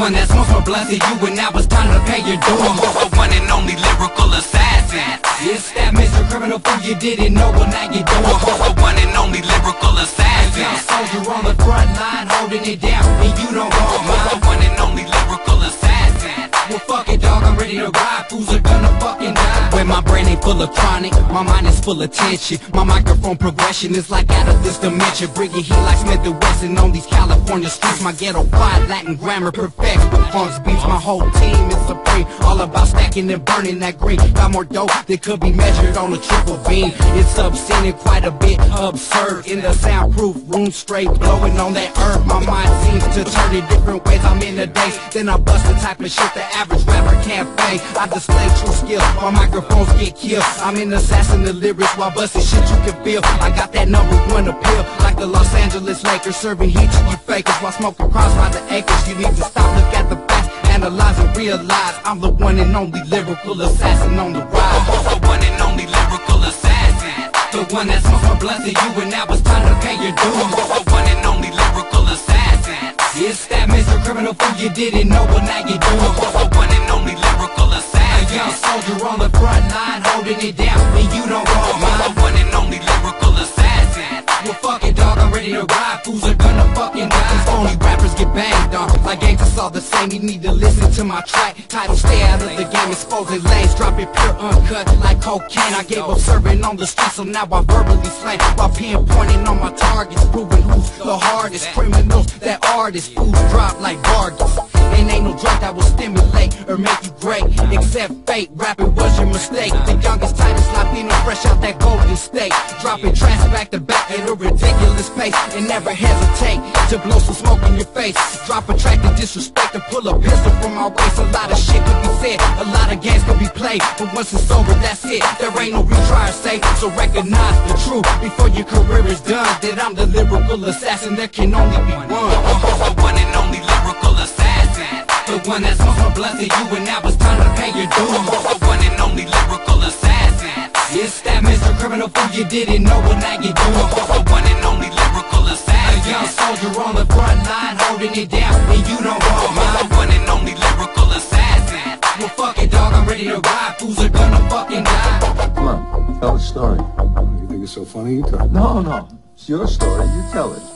one that's once more blessed you, and now it's time to pay your dues. The one and only lyrical assassin. It's that Mr. Criminal fool you didn't know, well now you do. The one and only lyrical assassin. Young soldier on the front line holding it down, and you don't go mine. The one and only lyrical assassin. Well fuck it dog, I'm ready to ride, fools are gonna fucking die. When my brain ain't full of chronic, my mind is full of tension. My microphone progression is like out of this dimension. Bringing heat like Smith and Wesson on these California streets. My ghetto quiet Latin grammar perfects with funks beats. My whole team is supreme, all about stacking and burning that green. Got more dope that could be measured on a triple beam. It's obscene and quite a bit absurd. In the soundproof room, straight blowing on that earth. My mind seems to turn in different ways. I'm in the days, then I bust the type of shit the average rapper can't fake. I display true skill, my microphones get killed. I'm an assassin of lyrics while busting shit you can feel. I got that #1 appeal, like the Los Angeles Lakers, serving heat to you fakers while smoking cross by the acres. You need to stop, look at the facts, analyze and realize I'm the one and only lyrical assassin on the rise. The one and only lyrical assassin. The one that's most more blessed you, and now it's time to pay your dues. The one and only lyrical assassin. It's that Mr. Criminal fool you didn't know, well now you do. The one and only lyrical assassin. A young soldier on the front line holding it down, and you don't go mine. The one and only lyrical assassin. Well fuck it dog, I'm ready to ride, fools are gonna fucking die. These phony rappers get banged on, like gangsters all the same. You need to listen to my track title, stay out of the game, exposing lanes, drop it pure uncut like cocaine. I gave up serving on the street, so now I verbally slang while pinpointing on my targets, proving who's the hardest. Criminals that artists, fools drop like bargains. And ain't no drug that will stimulate or make you great, except fate. Rapping was your mistake. The youngest tightest Latino fresh out that Golden State, dropping tracks back to back at a ridiculous pace, and never hesitate to blow some smoke in your face. Drop a track of disrespect and pull a pistol from my waist. A lot of shit could be said, a lot of games could be played, but once it's over, that's it. There ain't no retry or say, so recognize the truth before your career is done, that I'm the lyrical assassin. There can only be one. The one and only lyrical assassin. The one that's most more blessed you, and now it's time to pay your dues. The one and only lyrical assassin. It's that Mr. Criminal fool you didn't know, well now you do. The one and only lyrical assassin. A young soldier on the front line holding it down, and you don't go mine. The one and only lyrical assassin. Well fuck it dog, I'm ready to ride, fools are gonna fucking die. Come on, tell the story. You think it's so funny? You tell it. No, it's your story, you tell it.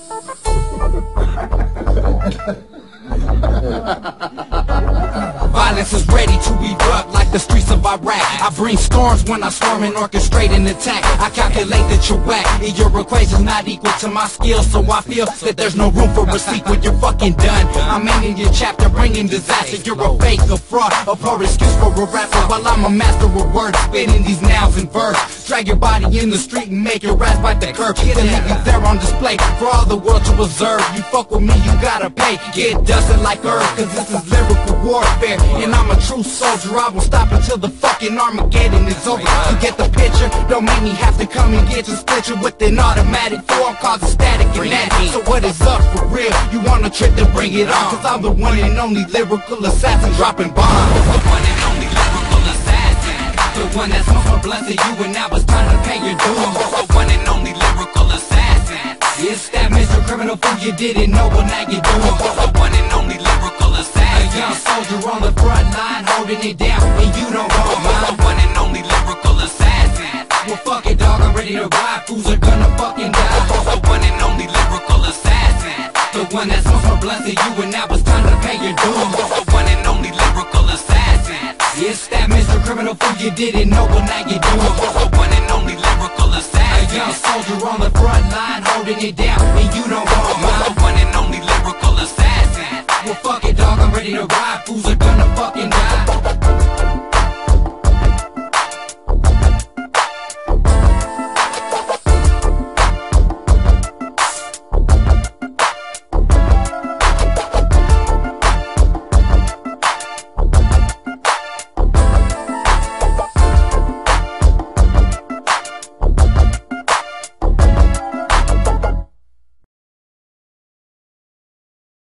Violence is ready to erupt like the streets of Iraq. I bring storms when I storm and orchestrate an attack. I calculate that you're whack, and your equation's not equal to my skills, so I feel that there's no room for a sequel. You're fucking done. I'm ending your chapter, bringing disaster. You're a fake, a fraud, a poor excuse for a rapper, while I'm a master of words, spitting these nouns in verse. Drag your body in the street and make your ass bite the curb. Then leave you there on display for all the world to observe. You fuck with me, you gotta pay. Get dusted like earth, cause this is lyrical warfare, and I'm a true soldier. I won't stop until the fucking Armageddon is over. You get the picture? Don't make me have to come and get you split with an automatic form, causing static and that. So what is up for real? You want a trip to bring it on, cause I'm the one and only lyrical assassin dropping bombs. The one and only lyrical assassin. The one that's most more blessed you, and now it's time to pay your dues. The one and only lyrical assassin. It's that Mr. Criminal fool you didn't know, well now you do. The one and only lyrical assassin. A young soldier on the front line holding it down, and you don't go mine. The one and only lyrical assassin. Well fuck it dog, I'm ready to ride, fools are gonna fucking die. The one and only lyrical assassin. The one that's most more blessed you, and now it's time to pay your dues. The one and only lyrical assassin. It's that Mr. Criminal fool you didn't know, well now you do. The one and only lyrical assassin. A young soldier on the front line holding it down, and you don't go mine. The one and only lyrical assassin. Well fuck it dog, I'm ready to ride, fools are gonna fucking die.